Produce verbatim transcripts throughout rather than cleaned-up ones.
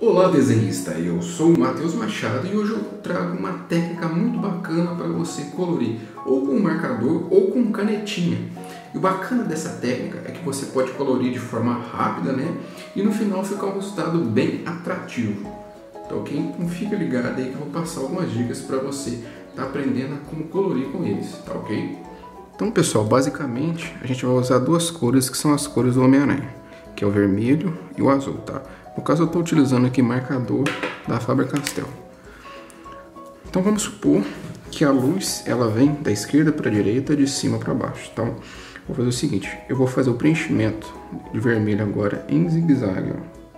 Olá desenhista, eu sou o Matheus Machado e hoje eu trago uma técnica muito bacana para você colorir ou com marcador ou com canetinha. E o bacana dessa técnica é que você pode colorir de forma rápida, né? E no final ficar um resultado bem atrativo. Tá ok? Então fica ligado aí que eu vou passar algumas dicas para você estar tá aprendendo a como colorir com eles, tá ok? Então pessoal, basicamente a gente vai usar duas cores que são as cores do Homem-Aranha, que é o vermelho e o azul, tá? No caso eu estou utilizando aqui marcador da Faber-Castell. Então vamos supor que a luz ela vem da esquerda para a direita, de cima para baixo. Então vou fazer o seguinte, eu vou fazer o preenchimento de vermelho agora em zigue-zague.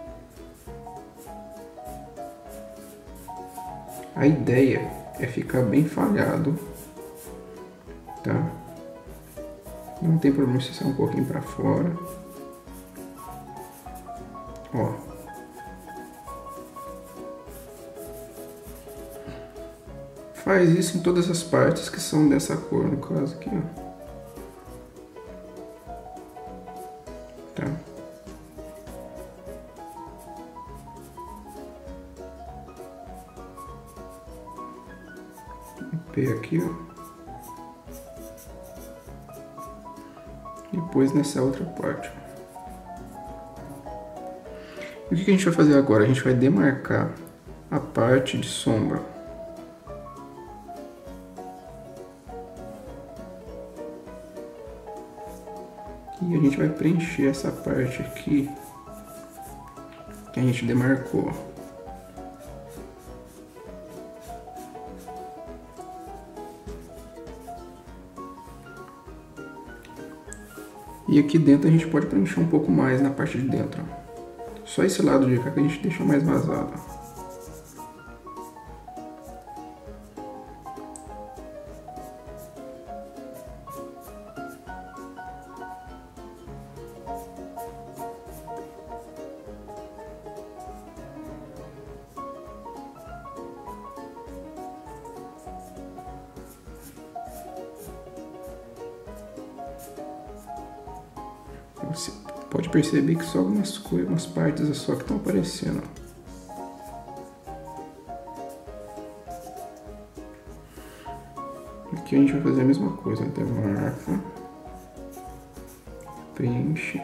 A ideia é ficar bem falhado, tá? Não tem problema se sair um pouquinho para fora. Ó. Faz isso em todas as partes que são dessa cor, no caso aqui, ó. Tá? P aqui, ó. E depois nessa outra parte. E o que a gente vai fazer agora? A gente vai demarcar a parte de sombra. E a gente vai preencher essa parte aqui que a gente demarcou. E aqui dentro a gente pode preencher um pouco mais na parte de dentro. Só esse lado de cá que a gente deixa mais vazado. Você pode perceber que só algumas coisas, umas partes só que estão aparecendo. Aqui a gente vai fazer a mesma coisa, demarca, preenche.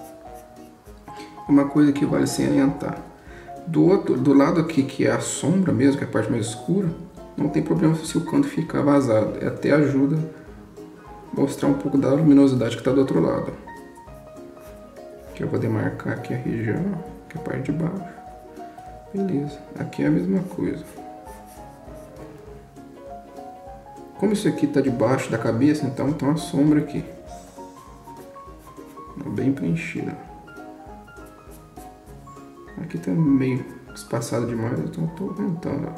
Uma coisa que vale salientar. Do outro, do lado aqui que é a sombra mesmo, que é a parte mais escura, não tem problema se o canto ficar vazado. Até ajuda a mostrar um pouco da luminosidade que está do outro lado. Aqui eu vou demarcar aqui a região, que é a parte de baixo. Beleza, aqui é a mesma coisa. Como isso aqui está debaixo da cabeça, então tem uma sombra aqui. Bem preenchida. Aqui tá meio espaçado demais, então eu estou aumentando.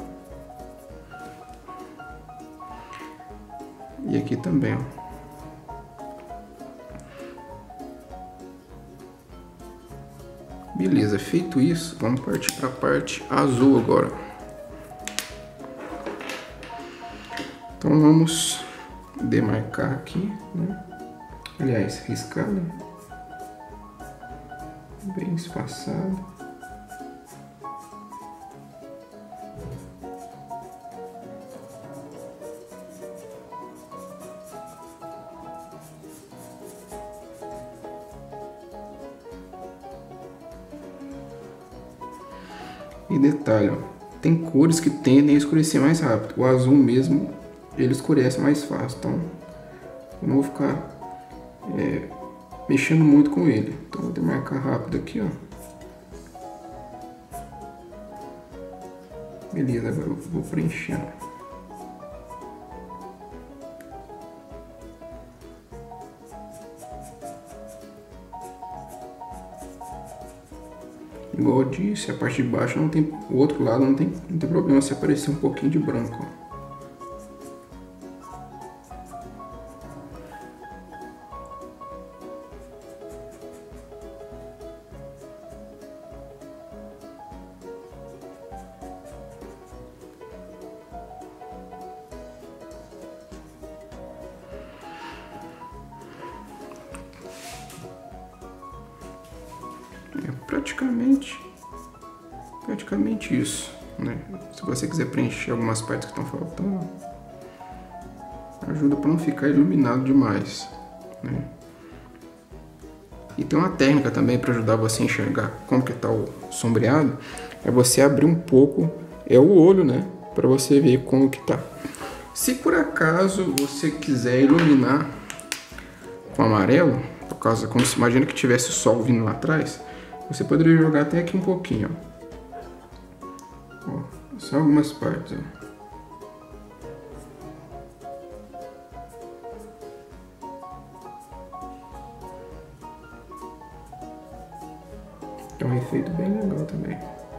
E aqui também, ó. Beleza, feito isso, vamos partir para a parte azul agora. Então vamos demarcar aqui, né? Aliás, riscar, né? Bem espaçado. E detalhe, ó, tem cores que tendem a escurecer mais rápido. O azul mesmo, ele escurece mais fácil, então eu não vou ficar é, mexendo muito com ele. Então vou demarcar rápido aqui, ó. Beleza, agora eu vou preenchendo. Igual eu disse, a parte de baixo não tem, o outro lado não tem, não tem problema se aparecer um pouquinho de branco, ó. É praticamente praticamente isso, né? Se você quiser preencher algumas partes que estão faltando, ajuda para não ficar iluminado demais, né? E tem uma técnica também para ajudar você a enxergar como que está o sombreado, é você abrir um pouco é o olho, né, para você ver como que tá. Se por acaso você quiser iluminar com amarelo, por causa, como se imagina que tivesse o sol vindo lá atrás, você poderia jogar até aqui um pouquinho, ó. Ó, só algumas partes, ó. É um efeito bem legal também.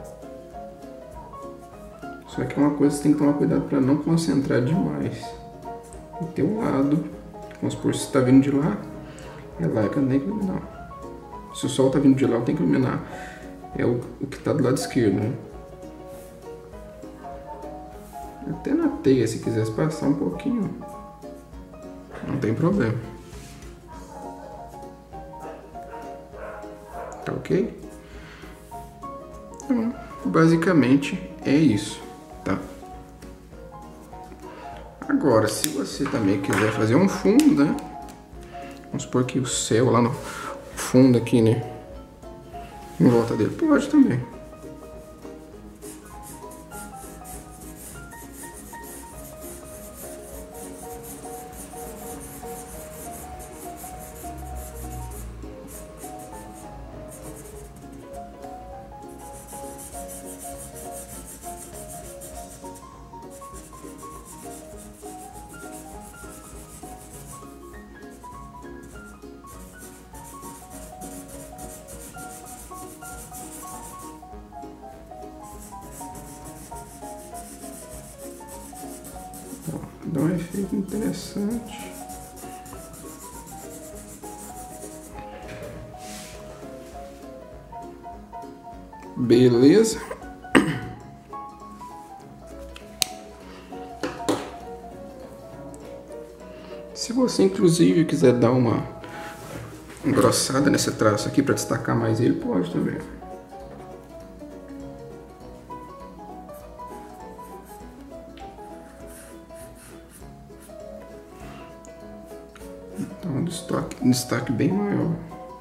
Só que é uma coisa que você tem que tomar cuidado para não concentrar demais. E ter um lado, vamos supor, se está vindo de lá, é lá que eu tenho que iluminar. Se o sol está vindo de lá, eu tenho que iluminar. É o, o que está do lado esquerdo, né? Até na teia, se quisesse passar um pouquinho, não tem problema. Tá ok? Então, basicamente é isso, tá? Agora, se você também quiser fazer um fundo, né? Vamos supor que o céu lá no fundo aqui, né? Em volta dele, pode também. Dá um efeito interessante. Beleza. Se você inclusive quiser dar uma engrossada nesse traço aqui para destacar mais ele, pode também. Então, um destaque, um destaque bem maior.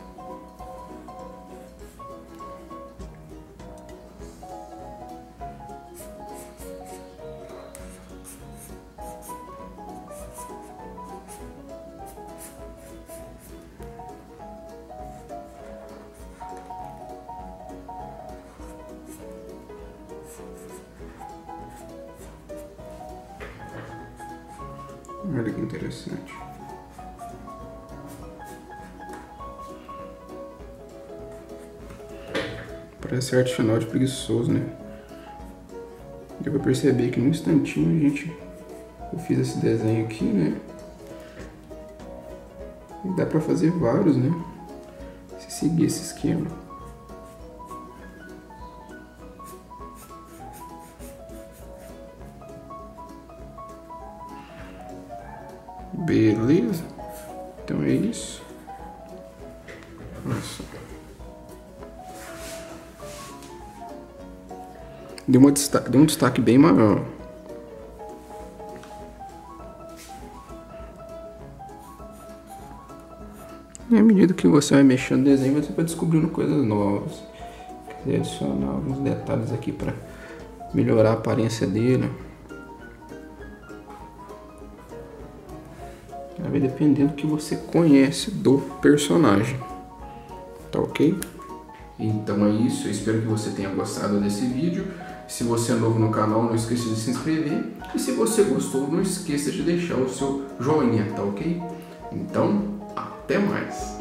Olha que interessante. Parece arte final de preguiçoso, né? Deu pra perceber que num instantinho a gente... Eu fiz esse desenho aqui, né? E dá pra fazer vários, né? Se seguir esse esquema. Beleza? Então é isso. Olha só. Deu, uma destaque, deu um destaque bem maior. E à medida que você vai mexendo no desenho, você vai descobrindo coisas novas. Quiser adicionar alguns detalhes aqui para melhorar a aparência dele. Vai dependendo do que você conhece do personagem. Tá ok? Então é isso. Eu espero que você tenha gostado desse vídeo. Se você é novo no canal, não esqueça de se inscrever. E se você gostou, não esqueça de deixar o seu joinha, tá ok? Então, até mais!